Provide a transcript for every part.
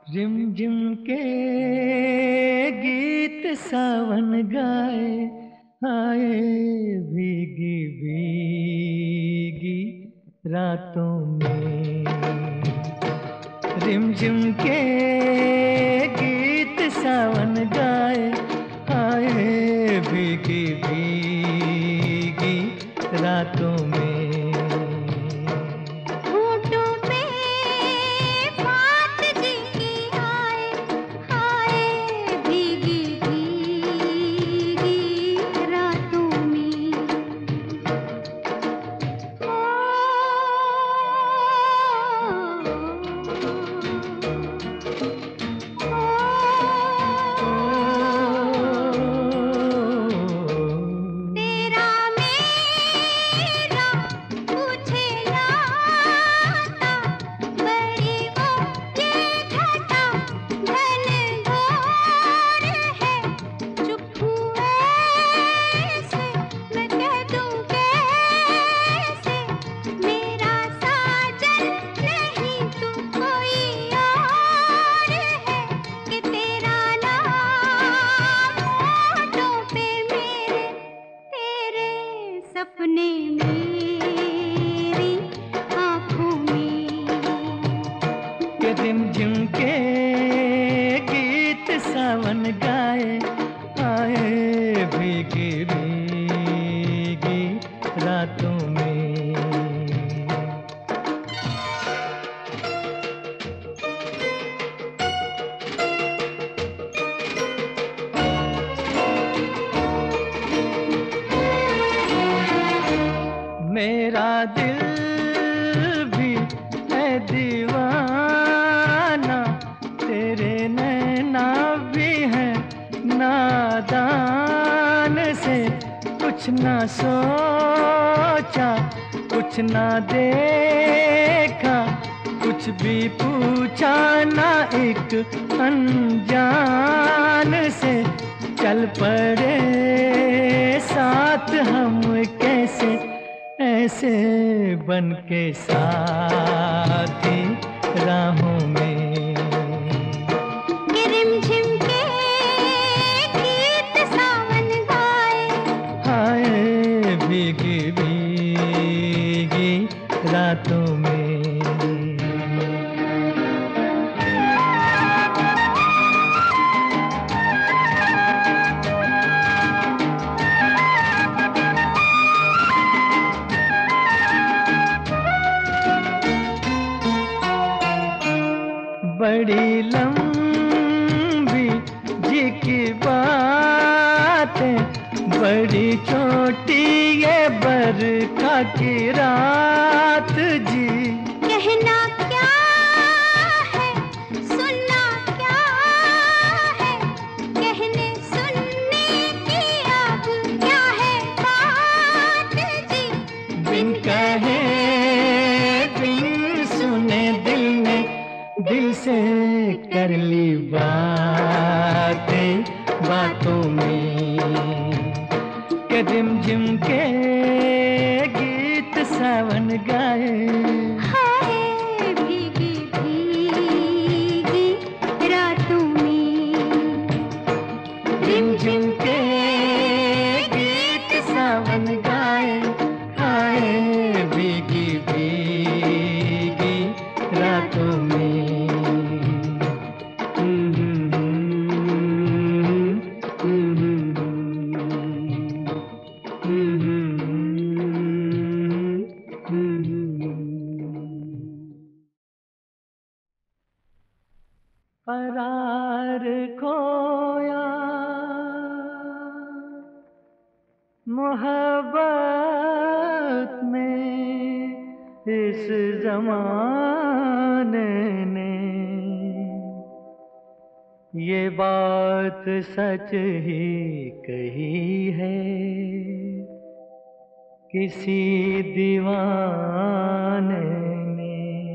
रिमझिम के गीत सावन गाए, आए भीगी भीगी रातों में। रिमझिम के गीत सावन गाए, आए भीगी भीगी रातों में। मेरा दिल भी है दीवाना, तेरे नैना भी है नादान से। कुछ ना सोचा, कुछ ना देखा, कुछ भी पूछा ना एक अनजान से। चल पड़े साथ हम कैसे, ऐसे बन के साथी राहों में। रिमझिम के गीत सावन गाए, आए भीगी भीगी रातों में। बड़ी लंबी जी की बातें, बड़ी छोटी ये बरखा की रात जी। कहना क्या है, सुनना क्या है, कहने सुनने की अब क्या है बात जी। बिन कहे बिन सुने दिल ने दिल से कर ली बातें बातों में। के रिमझिम के गीत सावन गाए, हाय भीगी भीगी रातों में। रिमझिम के गीत सावन गाए, आए भीगी भीगी रातों में। करार खोया मोहब्बत में इस ज़माने ने, ये बात सच ही कही है किसी दीवाने ने।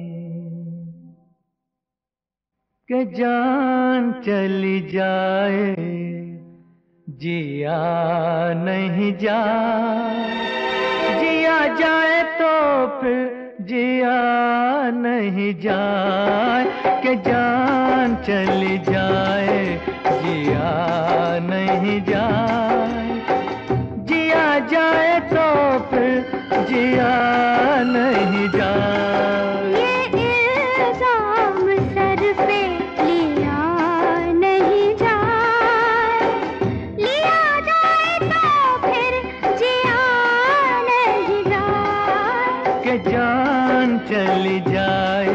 कि जान चली जाए जिया नहीं जाए, जिया जाए तो फिर जिया नहीं जाए। कि जान चली जाए जिया नहीं जाए, जिया जाए तो फिर जिया नहीं जाए। ये इल्जाम सर पे लिया नहीं जाए, लिया जाए तो फिर जिया नहीं जाए। कि जान चली जाए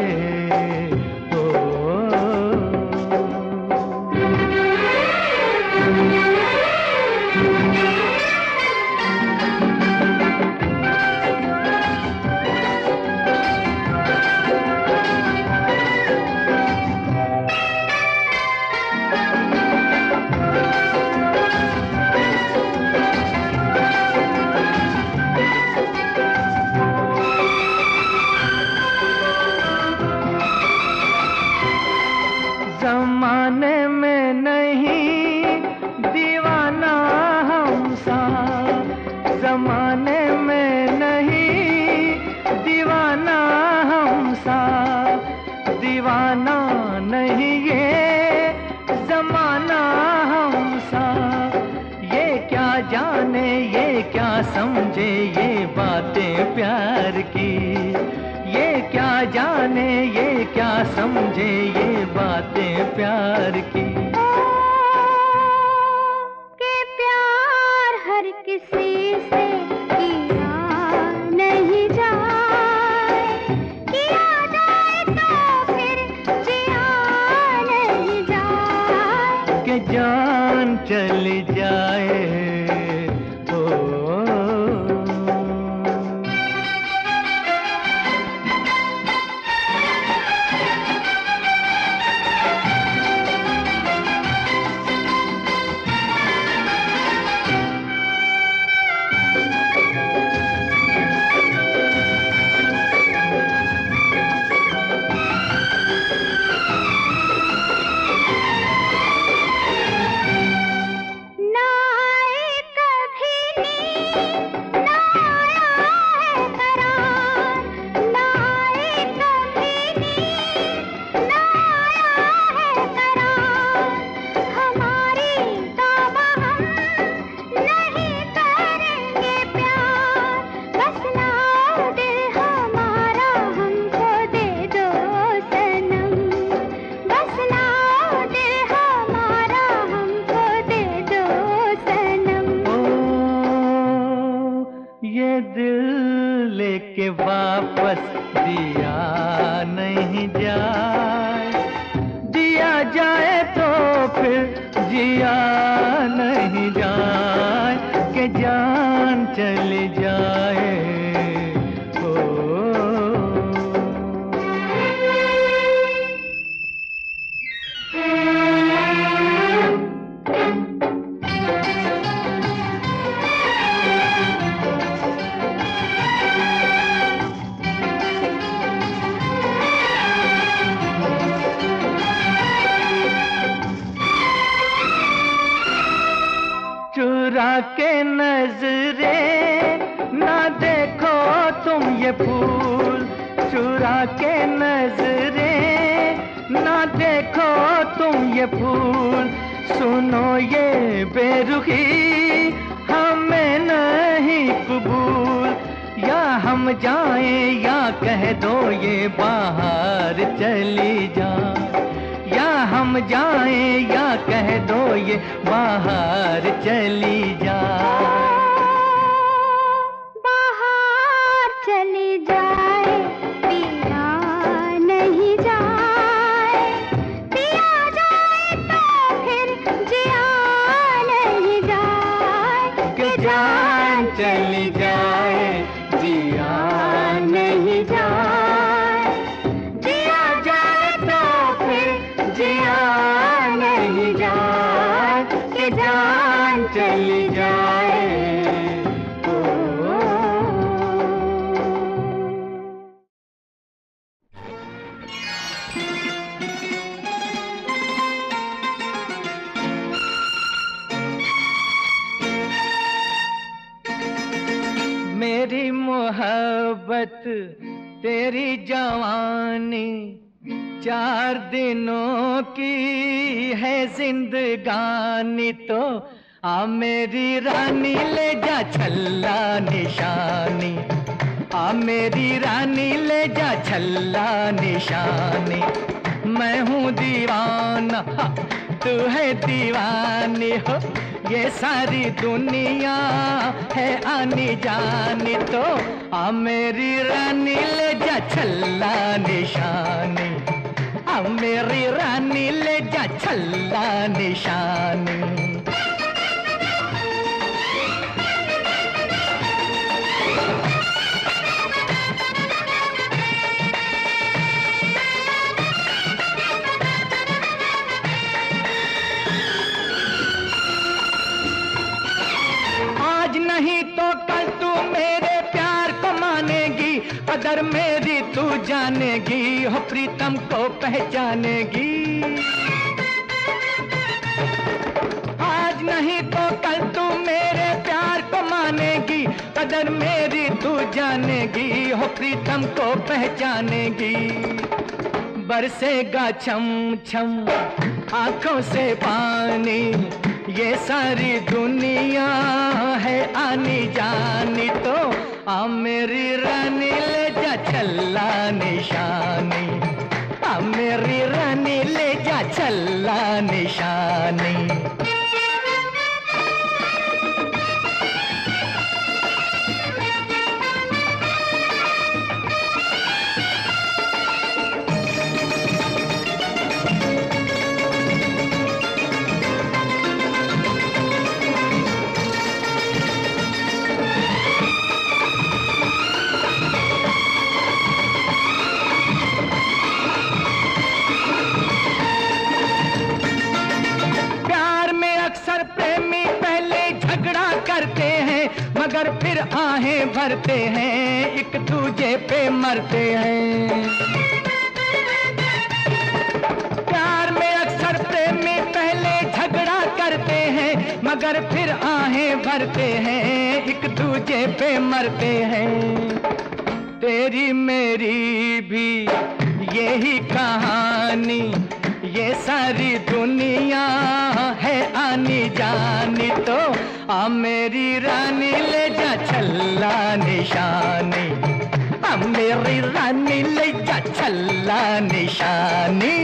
ज़माने में नहीं दीवाना हमसा, ज़माने में नहीं दीवाना हमसा, दीवाना नहीं ये ज़माना हमसा। ये क्या जाने ये क्या समझे ये बातें प्यार की, ये क्या जाने ये क्या समझे ये बातें प्यार की। कि प्यार हर किसी से किया नहीं जाए, किया जाए तो फिर जिया नहीं जाए। कि जान चली जाए के वापस दिया नहीं जाए, दिया जाए तो फिर जिया नहीं जाए। कि जान चली जाए चुरा के नजरे ना देखो तुम ये फूल, चुरा के नजरे ना देखो तुम ये फूल। सुनो ये बेरुखी हमें नहीं कबूल, या हम जाएं या कह दो ये बाहर चली जाए, या हम जाएं या कह दो ये बाहर चली जाए। बाहर चली जाए पिया नहीं जाए, पिया जाए तो फिर जिया नहीं जाए। कि जान चली जाए जिया नहीं जाए, जिया जाए तो फिर जिया नहीं जाए। कि जान चली जाए मेरी मोहब्बत तेरी जवानी 4 चार दिनों की है जिंदगानी तो आ मेरी रानी ले जा छल्ला निशानी, आ मेरी रानी ले जा छल्ला निशानी। मैं हूँ दीवाना तू है दीवानी हो, ये सारी दुनिया है आनी जानी तो आ मेरी रानी ले जा छल्ला निशानी, आ मेरी रानी ले जा छल्ला निशानी। नहीं तो कल तू मेरे प्यार को मानेगी, कदर मेरी तू जानेगी, हो प्रीतम को पहचानेगी। आज नहीं तो कल तू मेरे प्यार को मानेगी, कदर मेरी तू जानेगी, हो प्रीतम को पहचानेगी। बरसेगा छम छम आंखों से पानी, ये सारी दुनिया है आनी जानी तो आ मेरी रानी ले जा छल्ला निशानी, आ मेरी रानी ले जा छल्ला निशानी। मगर फिर आहें भरते हैं, एक दूजे पे मरते हैं। प्यार में अक्सर प्रेमी पहले झगड़ा करते हैं, मगर फिर आहें भरते हैं, एक दूजे पे मरते हैं। तेरी मेरी भी यही कहानी, ये सारी दुनिया है आनी जानी तो आ मेरी रानी ले जा छल्ला निशानी, आ मेरी रानी ले जा छल्ला निशानी।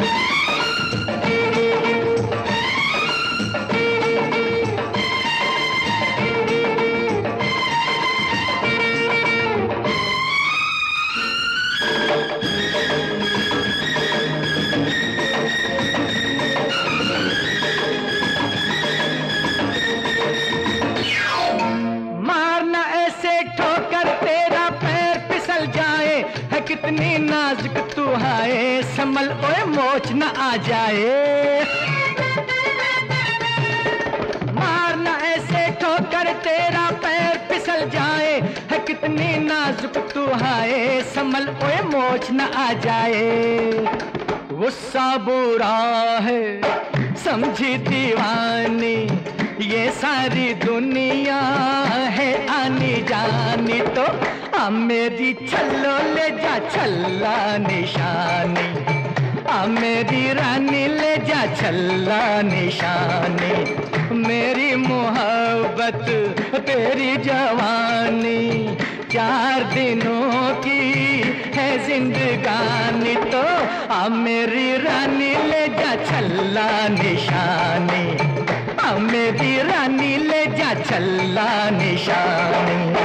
कितनी नाजुक तू है, संभल ओए मोच न आ जाए। मारना ऐसे ठोकर तेरा पैर फिसल जाए, है कितनी नाजुक तू है, संभल ओए मोच न आ जाए। गुस्सा बुरा है समझी दीवानी, ये सारी दुनिया है आनी जानी तो आ मेरी छल्लो ले जा छल्ला निशानी, आ मेरी रानी ले जा छल्ला निशानी। मेरी मोहब्बत तेरी जवानी, चार दिनों की है जिंदगानी तो आ मेरी रानी ले जा छल्ला निशानी, आ मेरी रानी ले जा छल्ला निशानी।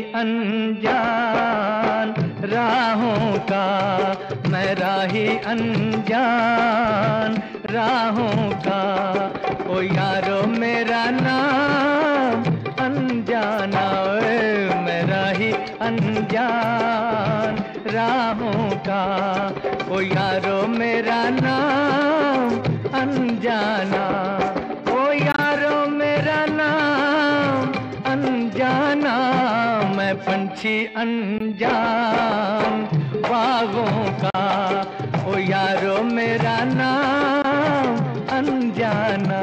अनजान राहों का, मैं राही अनजान राहों का। ओ यारो मेरा नाम अनजाना, मैं राही अनजान राहों का। ओ यारो मेरा नाम अनजाना, ओ यारो मेरा नाम अनजाना। मैं पंछी अनजान बागों का, ओ यारो मेरा नाम अनजाना।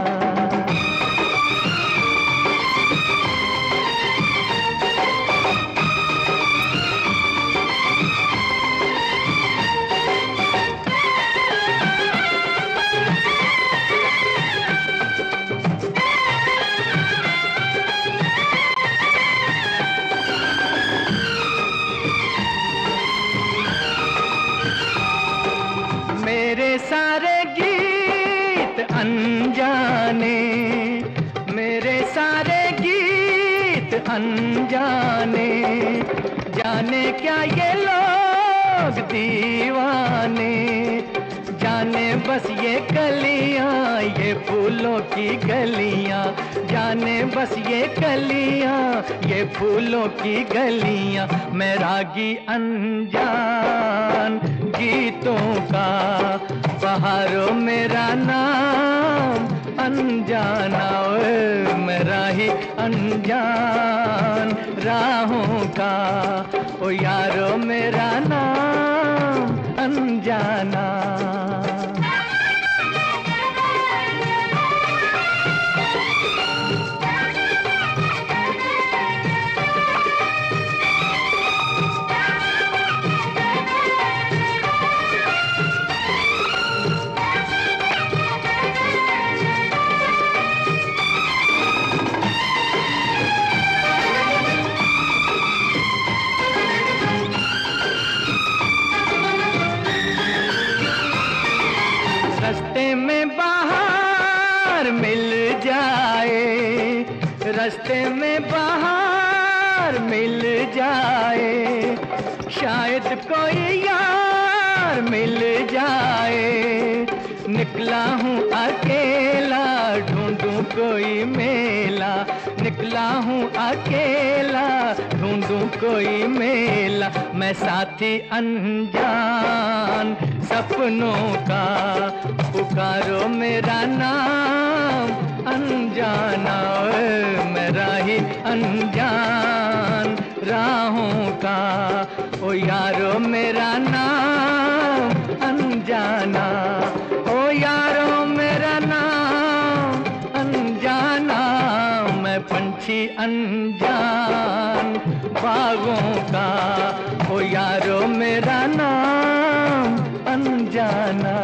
मेरे सारे गीत अनजाने, मेरे सारे गीत अनजाने। जाने क्या ये लोग दीवाने, जाने बस ये कलियां, ये फूलों की गलियां। जाने बस ये कलियां, ये फूलों की गलियां। मैं रागी अनजान गीतों का, बहारों मेरा नाम अनजाना। मैं राही अनजान राहों का, ओ यारो मेरा नाम अनजाना। रस्ते में बाहर मिल जाए, रस्ते में बाहर मिल जाए। शायद कोई यार मिल जाए। निकला हूँ अकेला, ढूंढूं कोई मेला। निकला हूँ अकेला, ढूंढूं कोई मेला। मैं साथी अनजान सपनों का, पुकारो मेरा नाम अनजाना। मैं राही अनजान राहों का, ओ यारो मेरा नाम अनजाना। ओ यारो मेरा नाम अनजाना। मैं पंछी अनजान बागों का, ओ यारो मेरा नाम अनजाना।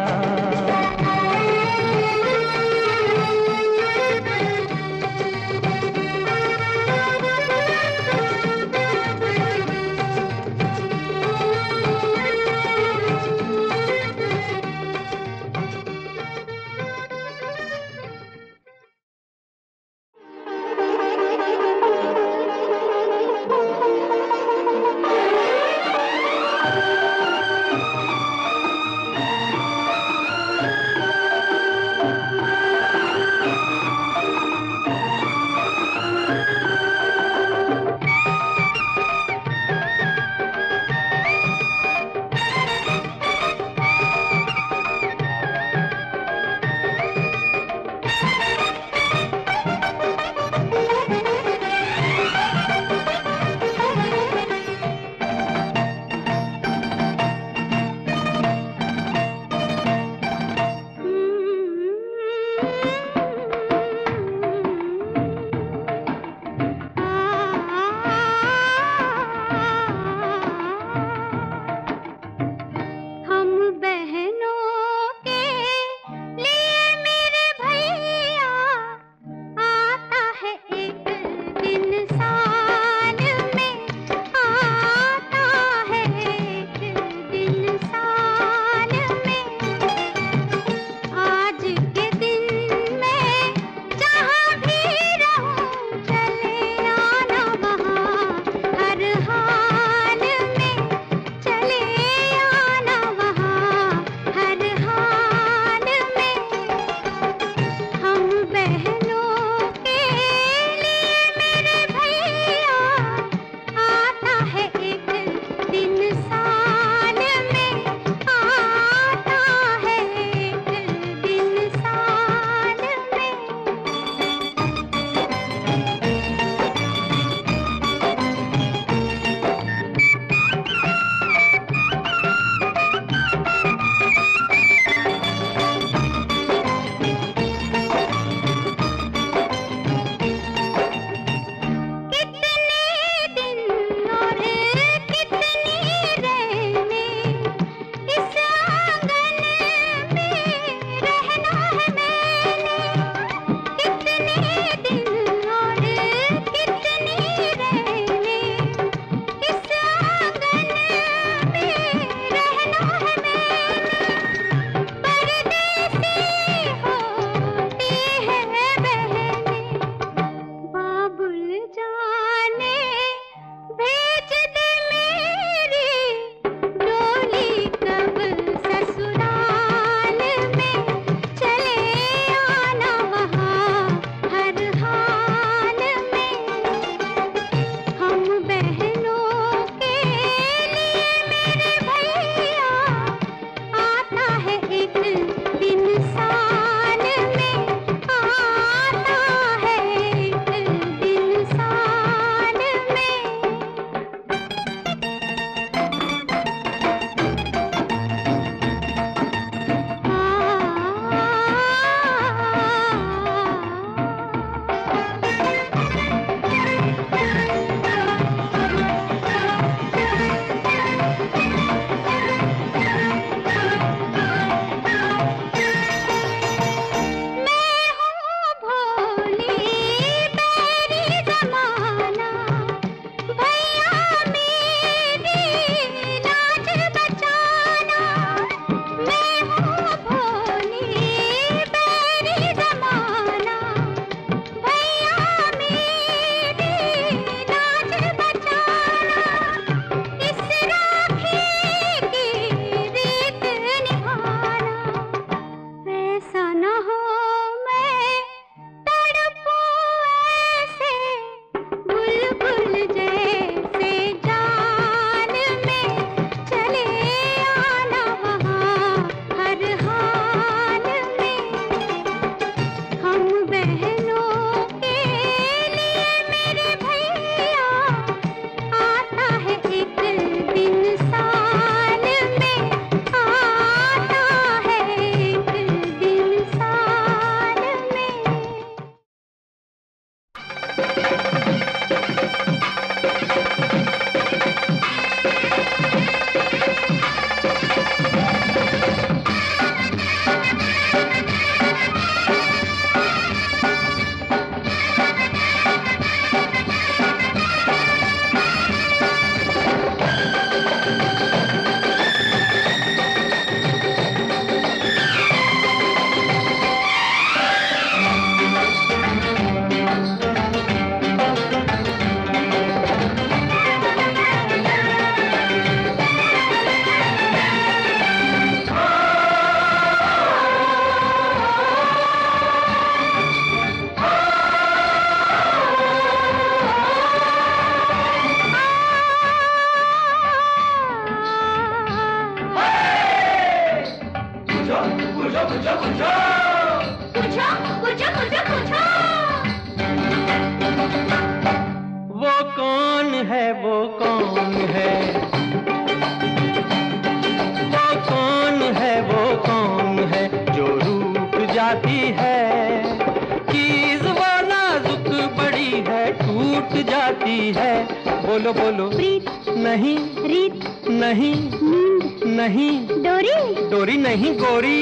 जाती है। बोलो बोलो। प्रीत नहीं। रीत नहीं। नींद नहीं। डोरी डोरी नहीं गोरी।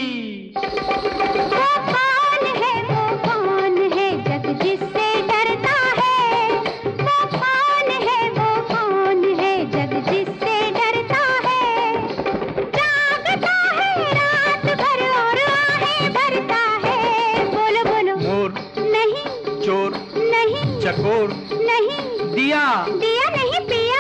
वो कौन है जग जिससे डरता है। वो कौन है जग जिससे डरता है। जागता है रात भर और आहें भरता है। बोलो बोलो। मोर नहीं। चोर नहीं। चकोर नहीं। दिया। दिया नहीं पिया।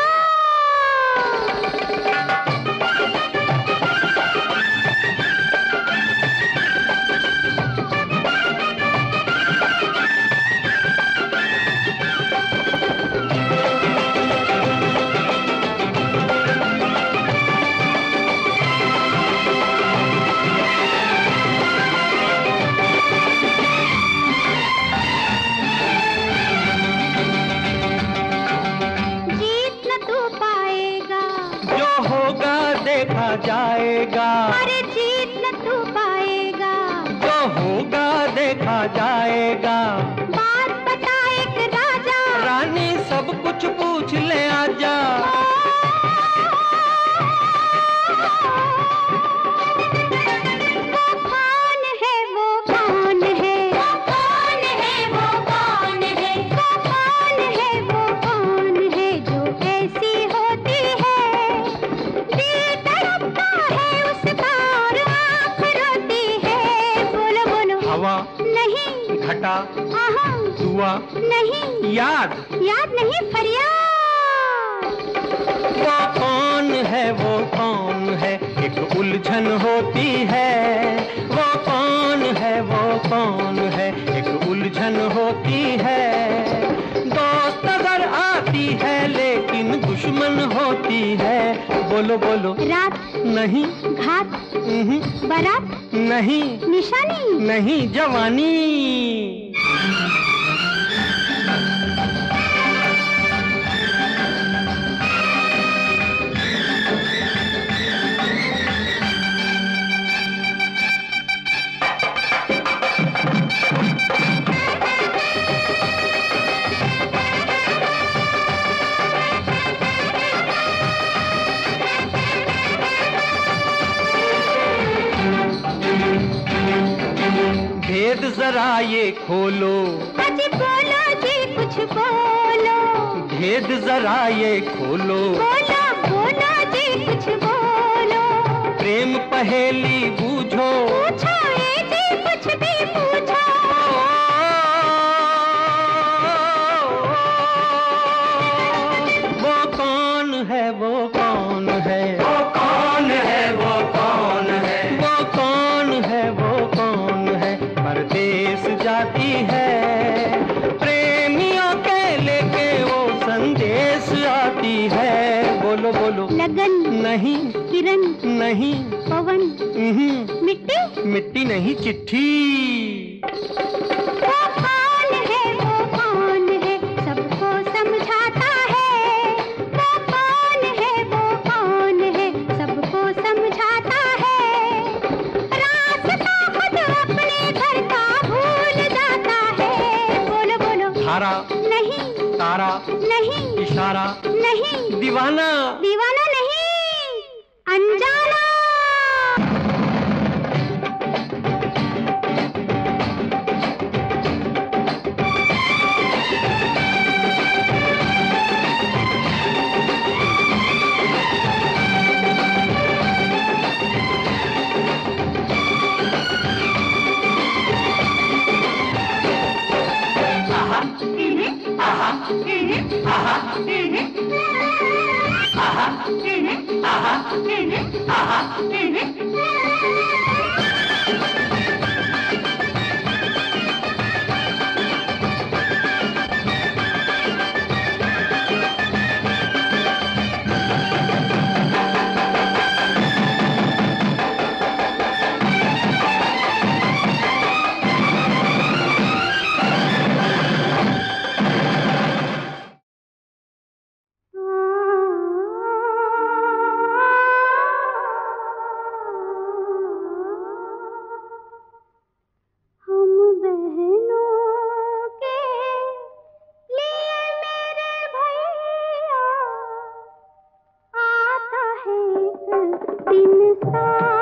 देखा जाएगा। अरे जीत न तू पाएगा। जो होगा देखा जाएगा। बात बता एक राजा। रानी सब कुछ पूछ ले आजा। वो कौन है वो कौन है। वो कौन है वो कौन है। वो कौन है वो कौन है जो ऐसी होती है। हवा नहीं। घटा आहा दुआ नहीं। याद याद नहीं फरियाद। वो कौन है एक उलझन होती है। वो कौन है एक उलझन होती है। दोस्त नजर आती है लेकिन दुश्मन होती है। बोलो बोलो। रात नहीं। घात बारात नहीं। निशानी नहीं जवानी। भेद जरा ये खोलो। अजी बोलो जी कुछ बोलो। भेद जरा ये खोलो। बोलो बोलो जी कुछ बोलो। प्रेम पहेली बूझो। पूछो ये जी कुछ भी पूछो। वो कौन है वो कौन है। वो कौन है वो कौन है। वो कौन है वो कौन है परदेस जाती है। प्रेमियों के लेके वो संदेश आती है। बोलो बोलो। लगन नहीं। किरण नहीं। पवन मिट्टी मिट्टी नहीं चिट्ठी। वो कौन है सबको समझाता है। वो कौन है सबको समझाता है। रास्ता खुद अपने घर का भूल जाता है। बोलो बोलो। धारा नहीं। तारा नहीं। इशारा नहीं। दीवाना दीवाना नहीं। अनजाना। दिन सा